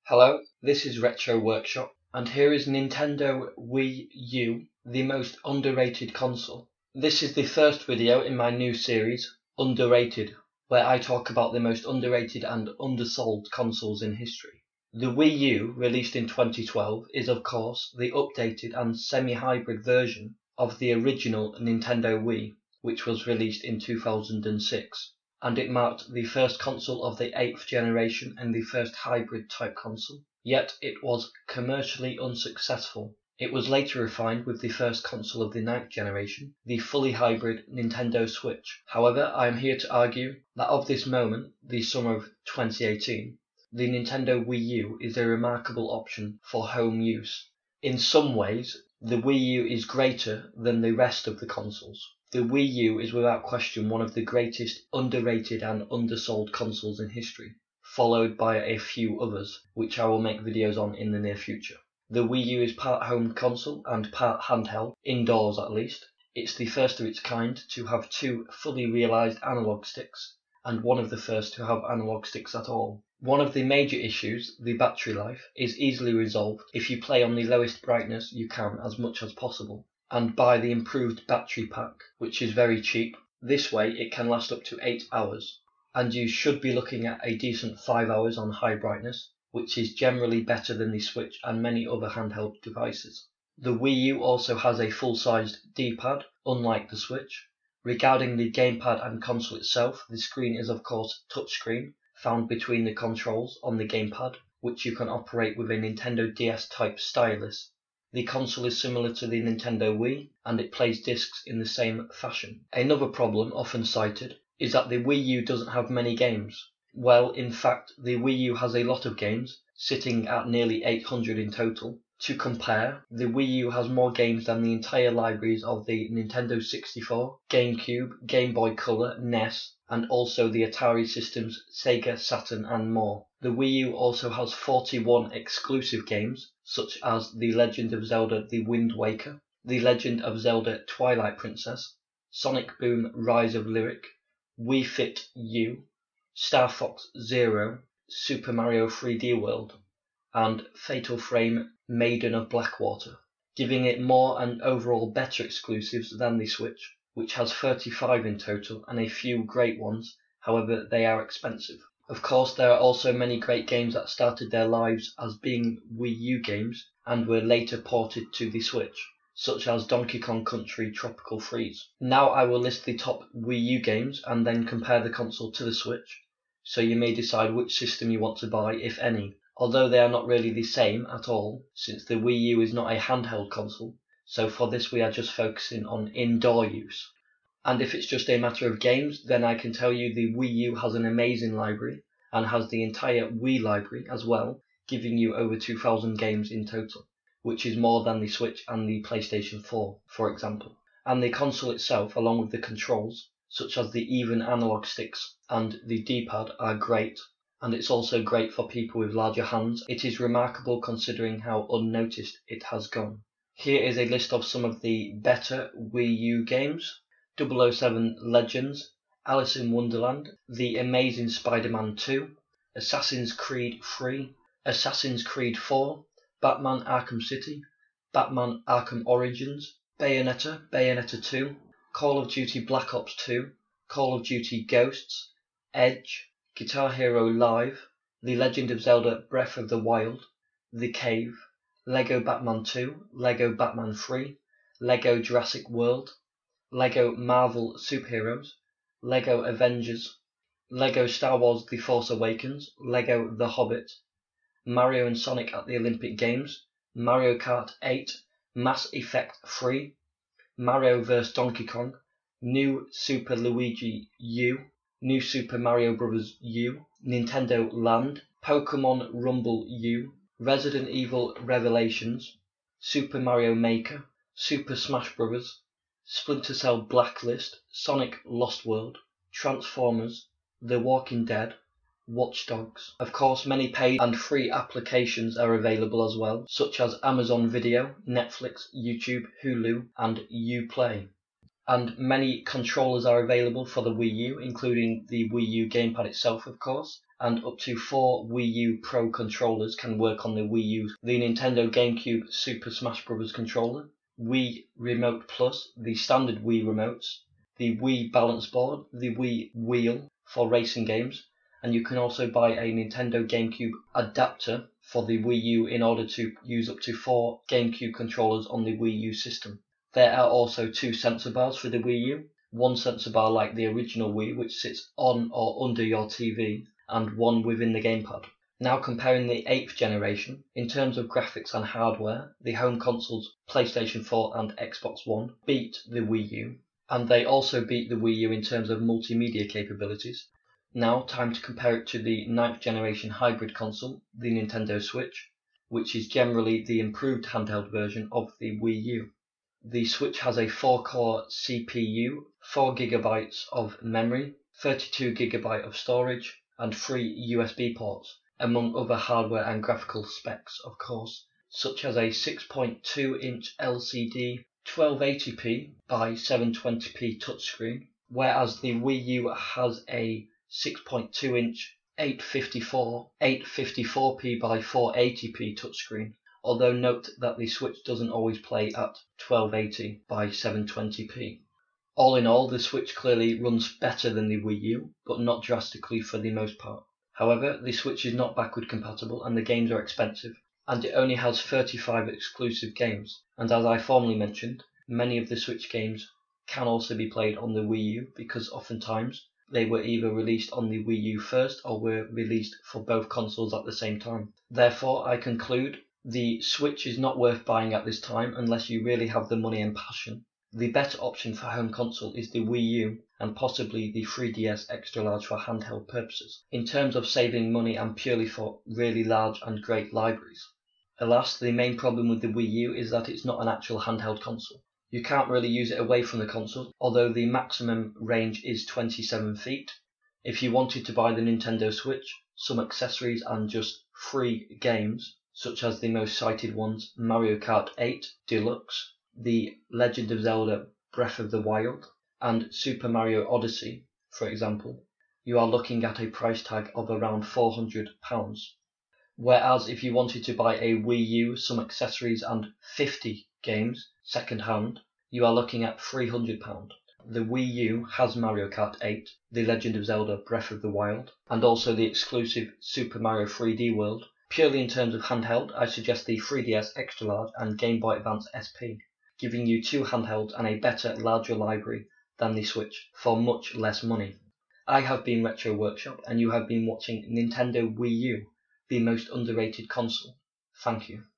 Hello, this is Retro Workshop, and here is Nintendo Wii U, the most underrated console. This is the first video in my new series, Underrated, where I talk about the most underrated and undersold consoles in history. The Wii U, released in 2012, is of course the updated and semi-hybrid version of the original Nintendo Wii, which was released in 2006. And it marked the first console of the 8th generation and the first hybrid type console. Yet it was commercially unsuccessful. It was later refined with the first console of the 9th generation, the fully hybrid Nintendo Switch. However, I am here to argue that of this moment, the summer of 2018, the Nintendo Wii U is a remarkable option for home use. In some ways, the Wii U is greater than the rest of the consoles. The Wii U is without question one of the greatest underrated and undersold consoles in history, followed by a few others, which I will make videos on in the near future. The Wii U is part home console and part handheld, indoors at least. It's the first of its kind to have two fully realised analog sticks, and one of the first to have analog sticks at all. One of the major issues, the battery life, is easily resolved if you play on the lowest brightness you can as much as possible, and buy the improved battery pack, which is very cheap. This way it can last up to 8 hours, and you should be looking at a decent 5 hours on high brightness, which is generally better than the Switch and many other handheld devices. The Wii U also has a full-sized D-pad, unlike the Switch. Regarding the gamepad and console itself, the screen is of course touchscreen, found between the controls on the gamepad, which you can operate with a Nintendo DS type stylus. The console is similar to the Nintendo Wii, and it plays discs in the same fashion. Another problem often cited is that the Wii U doesn't have many games. Well, in fact, the Wii U has a lot of games, sitting at nearly 800 in total. To compare, the Wii U has more games than the entire libraries of the Nintendo 64, GameCube, Game Boy Color, NES, and also the Atari systems, Sega, Saturn, and more. The Wii U also has 41 exclusive games, such as The Legend of Zelda The Wind Waker, The Legend of Zelda Twilight Princess, Sonic Boom Rise of Lyric, Wii Fit U, Star Fox Zero, Super Mario 3D World, and Fatal Frame Maiden of Blackwater, giving it more and overall better exclusives than the Switch, which has 35 in total and a few great ones, however they are expensive. Of course, there are also many great games that started their lives as being Wii U games and were later ported to the Switch, such as Donkey Kong Country Tropical Freeze. Now I will list the top Wii U games and then compare the console to the Switch, so you may decide which system you want to buy, if any. Although they are not really the same at all, since the Wii U is not a handheld console, so for this we are just focusing on indoor use. And if it's just a matter of games, then I can tell you the Wii U has an amazing library, and has the entire Wii library as well, giving you over 2,000 games in total, which is more than the Switch and the PlayStation 4, for example. And the console itself, along with the controls, such as the even analog sticks and the D-pad, are great. And it's also great for people with larger hands. It is remarkable considering how unnoticed it has gone. Here is a list of some of the better Wii U games: 007 Legends, Alice in Wonderland, The Amazing Spider-Man 2, Assassin's Creed 3, Assassin's Creed 4, Batman Arkham City, Batman Arkham Origins, Bayonetta, Bayonetta 2, Call of Duty Black Ops 2, Call of Duty Ghosts, Edge, Guitar Hero Live, The Legend of Zelda Breath of the Wild, The Cave, Lego Batman 2, Lego Batman 3, Lego Jurassic World, Lego Marvel Superheroes, Lego Avengers, Lego Star Wars The Force Awakens, Lego The Hobbit, Mario and Sonic at the Olympic Games, Mario Kart 8, Mass Effect 3, Mario vs Donkey Kong, New Super Luigi U, New Super Mario Bros. U, Nintendo Land, Pokemon Rumble U, Resident Evil Revelations, Super Mario Maker, Super Smash Bros., Splinter Cell Blacklist, Sonic Lost World, Transformers, The Walking Dead, Watch Dogs. Of course, many paid and free applications are available as well, such as Amazon Video, Netflix, YouTube, Hulu, and Uplay. And many controllers are available for the Wii U, including the Wii U gamepad itself, of course, and up to 4 Wii U Pro controllers can work on the Wii U. The Nintendo GameCube Super Smash Bros. Controller, Wii Remote Plus, the standard Wii remotes, the Wii Balance Board, the Wii Wheel for racing games, and you can also buy a Nintendo GameCube adapter for the Wii U in order to use up to 4 GameCube controllers on the Wii U system. There are also 2 sensor bars for the Wii U, one sensor bar like the original Wii which sits on or under your TV, and one within the gamepad. Now comparing the 8th generation, in terms of graphics and hardware, the home consoles PlayStation 4 and Xbox One beat the Wii U, and they also beat the Wii U in terms of multimedia capabilities. Now time to compare it to the 9th generation hybrid console, the Nintendo Switch, which is generally the improved handheld version of the Wii U. The Switch has a 4-core CPU, 4GB of memory, 32GB of storage, and 3 USB ports, among other hardware and graphical specs, of course, such as a 6.2-inch LCD 1280p by 720p touchscreen, whereas the Wii U has a 6.2-inch 854p by 480p touchscreen, although note that the Switch doesn't always play at 1280 by 720p. All in all, the Switch clearly runs better than the Wii U, but not drastically for the most part. However, the Switch is not backward compatible and the games are expensive, and it only has 35 exclusive games, and as I formerly mentioned, many of the Switch games can also be played on the Wii U because oftentimes they were either released on the Wii U first or were released for both consoles at the same time. Therefore, I conclude the Switch is not worth buying at this time unless you really have the money and passion. The better option for home console is the Wii U and possibly the 3DS Extra Large for handheld purposes, in terms of saving money and purely for really large and great libraries. Alas, the main problem with the Wii U is that it's not an actual handheld console. You can't really use it away from the console, although the maximum range is 27 feet. If you wanted to buy the Nintendo Switch, some accessories and just free games, such as the most cited ones Mario Kart 8 Deluxe, The Legend of Zelda Breath of the Wild, and Super Mario Odyssey, for example, you are looking at a price tag of around £400. Whereas if you wanted to buy a Wii U, some accessories and 50 games second hand, you are looking at £300. The Wii U has Mario Kart 8, The Legend of Zelda Breath of the Wild, and also the exclusive Super Mario 3D World. Purely in terms of handheld, I suggest the 3DS Extra Large and Game Boy Advance SP, giving you 2 handhelds and a better, larger library than the Switch for much less money. I have been Retro Workshop and you have been watching Nintendo Wii U, the most underrated console. Thank you.